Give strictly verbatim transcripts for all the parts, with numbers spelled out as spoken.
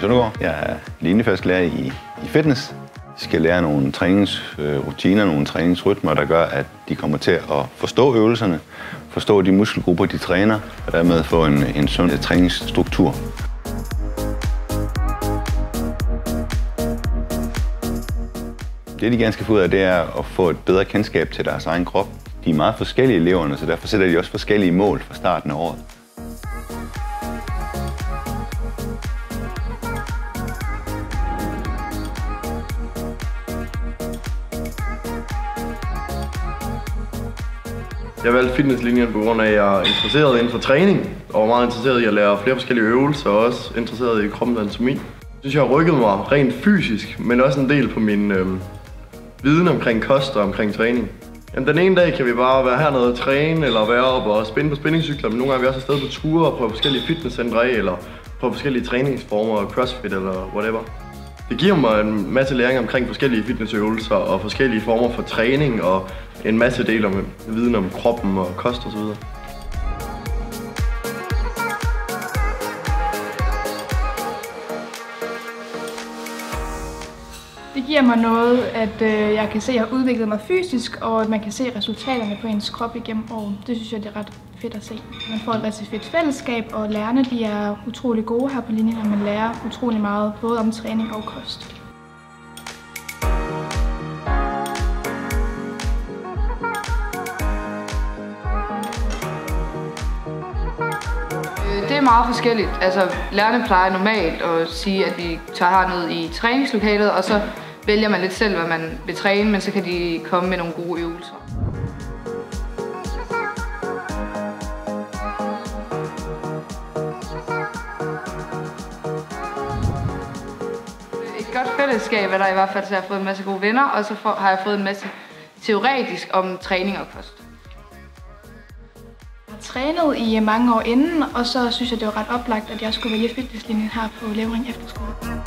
Søndergaard. Jeg er linjefagslærer i, i fitness. Jeg skal lære nogle træningsrutiner, nogle træningsrytmer, der gør, at de kommer til at forstå øvelserne, forstå de muskelgrupper, de træner, og dermed få en, en sund træningsstruktur. Det, de gerne skal få ud af, det er at få et bedre kendskab til deres egen krop. De er meget forskellige eleverne, så derfor sætter de også forskellige mål fra starten af året. Jeg valgte fitnesslinjen på grund af, at jeg er interesseret inden for træning, og var meget interesseret i at lære flere forskellige øvelser, og også interesseret i kroppens anatomi. Jeg synes, jeg har rykket mig rent fysisk, men også en del på min øh, viden omkring kost og omkring træning. Jamen, den ene dag kan vi bare være hernede og træne, eller være oppe og spænde på spændingscykler, men nogle gange er vi også afsted på ture og prøve forskellige fitnesscentre af, eller prøve forskellige træningsformer, crossfit eller whatever. Det giver mig en masse læring omkring forskellige fitnessøvelser og forskellige former for træning og en masse del om viden om kroppen og kost osv. Det giver mig noget, at øh, jeg kan se, at jeg har udviklet mig fysisk, og at man kan se resultaterne på ens krop igennem året. Det synes jeg, det er ret fedt at se. Man får et rigtig fedt fællesskab, og lærerne de er utrolig gode her på linjen, og man lærer utrolig meget, både om træning og kost. Det er meget forskelligt. Altså, lærerne plejer normalt at sige, at vi tager herned i træningslokalet, og så vælger man lidt selv, hvad man vil træne, men så kan de komme med nogle gode øvelser. Et godt fællesskab er der i hvert fald, så jeg har fået en masse gode venner, og så har jeg fået en masse teoretisk om træning og kost. Jeg har trænet i mange år inden, og så synes jeg, det var ret oplagt, at jeg skulle vælge fitnesslinjen her på Levering Efterskole.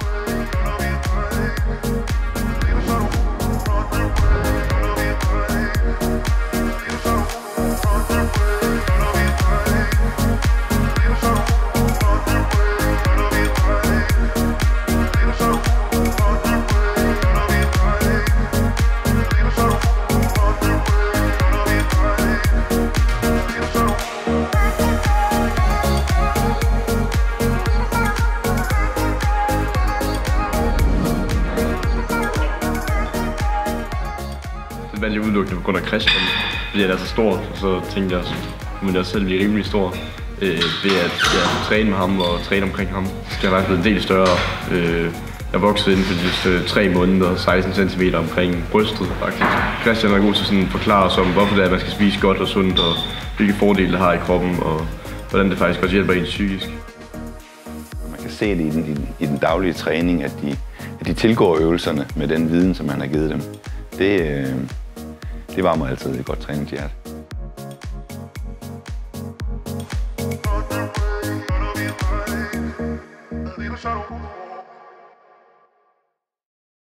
Det valgte jeg udelukkende på grund af Christian, fordi han er så stor, og så tænkte jeg, at jeg selv blive rimelig stor øh, ved at ja, træne med ham og træne omkring ham. Så skal jeg være blevet en del større. Øh, jeg voksede inden for de sidste tre måneder, seksten centimeter omkring brystet faktisk. Christian er god til sådan at forklare os om, hvorfor det er, at man skal spise godt og sundt, og hvilke fordele det har i kroppen, og hvordan det faktisk også hjælper en psykisk. Man kan se det i den, i den daglige træning, at de, at de tilgår øvelserne med den viden, som man har givet dem. Det, øh, det var mig altid et godt træningshjerte.